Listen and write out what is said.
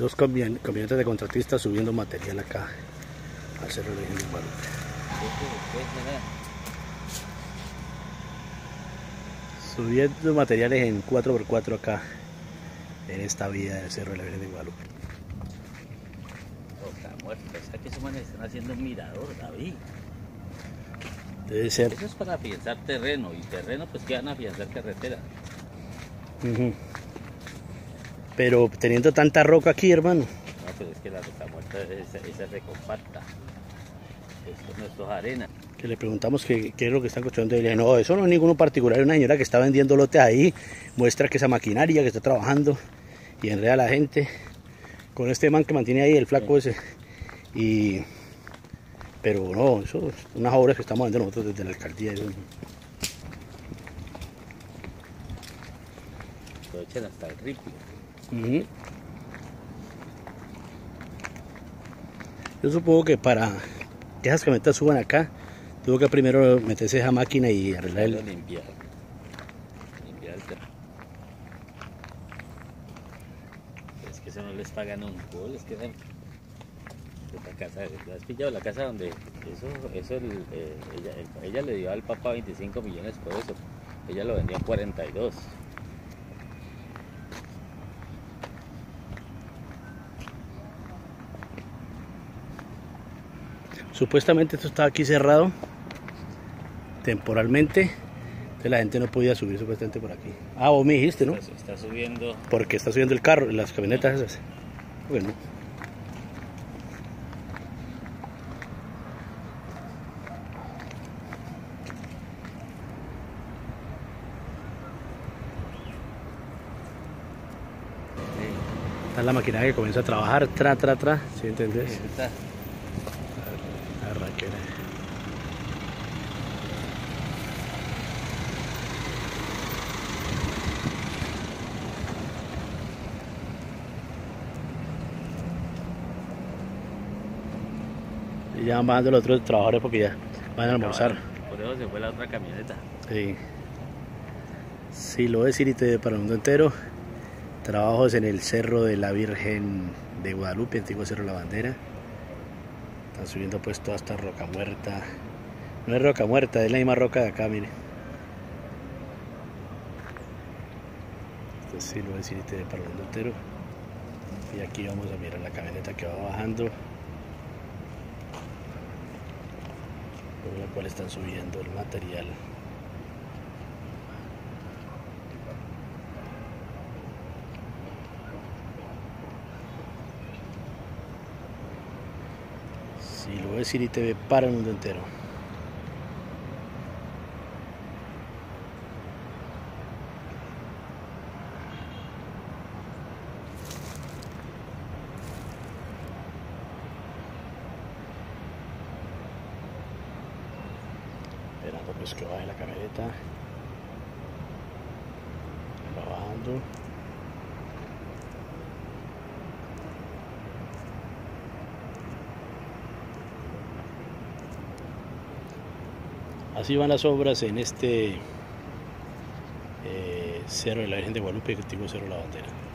Dos camionetas de contratistas subiendo material acá al Cerro de la Virgen de Guadalupe. Subiendo materiales en 4x4 acá en esta vía del Cerro de la Virgen de Guadalupe. Está muerto, o sea que esos manes están haciendo un mirador, David. Debe ser. Eso es para afianzar terreno, y terreno pues que van a afianzar carretera. Pero teniendo tanta roca aquí, hermano. No, pero es que la roca muerta esa se compacta. Esto no es arena. Que le preguntamos qué es lo que están construyendo y le dije, no, eso no es ninguno particular, es una señora que está vendiendo lotes ahí, muestra que esa maquinaria que está trabajando y enreda a la gente con este man que mantiene ahí, el flaco ese. Pero no, eso es unas obras que estamos haciendo nosotros desde la alcaldía. Eso. Lo echan hasta el ripio. Yo supongo que para que esas camionetas suban acá, tuvo que primero meterse esa máquina y arreglar el... Limpiar el terreno. Es que eso no les pagan un gol, es que esa casa, ¿has pillado la casa donde ella le dio al papá 25 millones por eso? Ella lo vendió en 42. Supuestamente esto estaba aquí cerrado temporalmente, entonces la gente no podía subir supuestamente por aquí. Ah, vos me dijiste, ¿no? Pues está subiendo. Porque está subiendo el carro, las camionetas esas. Bueno. Está la maquinaria que comienza a trabajar, ¿sí entendés? Sí, está. Arranquera. Y ya van bajando los otros trabajadores porque ya van a almorzar. Por eso se fue la otra camioneta. Sí. Siloé City TV para el mundo entero. Trabajos en el Cerro de la Virgen de Guadalupe, antiguo Cerro de la Bandera. Están subiendo pues toda esta roca muerta. No es roca muerta, es la misma roca de acá, mire. Esto es Siloé City TV para el mundo entero. Y aquí vamos a mirar la camioneta que va bajando, por la cual están subiendo el material. Siloé City TV para el mundo entero. Esperando pues que baje la camioneta. Va bajando. Así van las obras en este Cerro de la Virgen de Guadalupe, antiguo Cerro de la Bandera.